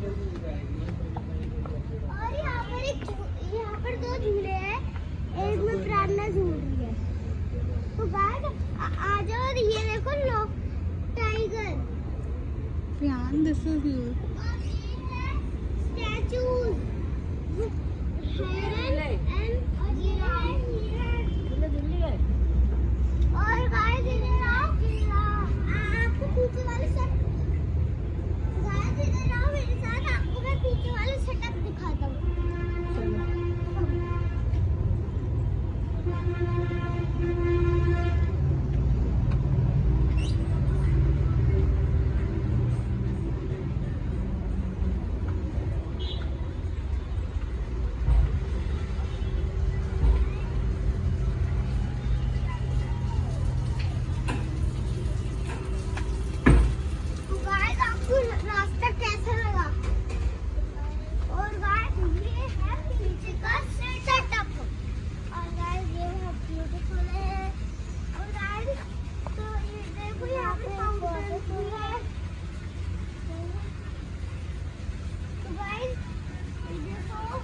और यहाँ पर 2 झूले हैं, एक में प्रार्थना झूल रही है। तो गाइस आ जाओ और ये देखो लो tiger. Priyan, this is you. Statues, heron and giraffe. और गाइस इधर आओ, आपको पीछे वाले सेट, गाइस इधर आओ मेरे साथ, आपको मैं पीछे वाले सेटअप दिखाता हूँ। रास्ता कैसा लगा? और गाइस ये है पीछे का सेटअप, और गाइस ये है ब्यूटीफुल है। और गाइस तो ये देखो यहाँ पे फाउंटेन भी है। तो गाइस ये देखो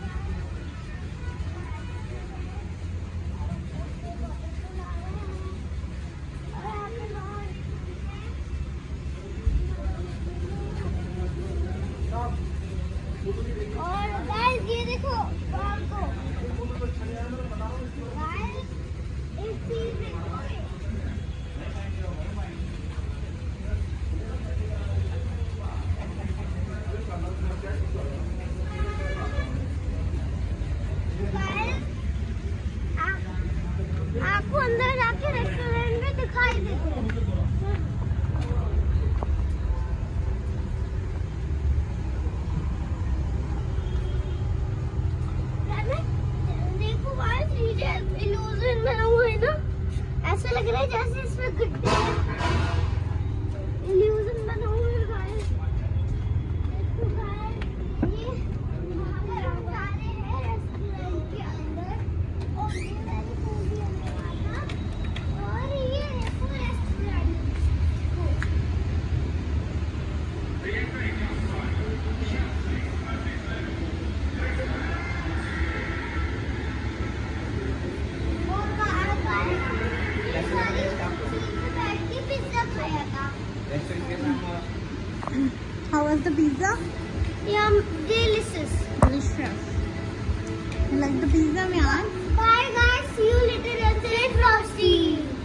और गाइस ये देखो आपको गाइस एक चीज देखोगे, गाइस आपको अंदर जाके रेस्टोरेंट में दिखाई देते हैं। इल्यूजन बना हुआ है ना, ऐसा लग रहा है जैसे इसमें गड्ढे इल्यूजन बना हुआ है गाइस। देखो गाइस ये वहाँ पर हम जा रहे हैं रेस्टोरेंट के अंदर, और ये मैंने फोन भी अंदर आया, और ये देखो restaurant How was the pizza? Yeah, delicious. Delicious. You like the pizza, Priyan? Bye guys, see you later at the Frosty.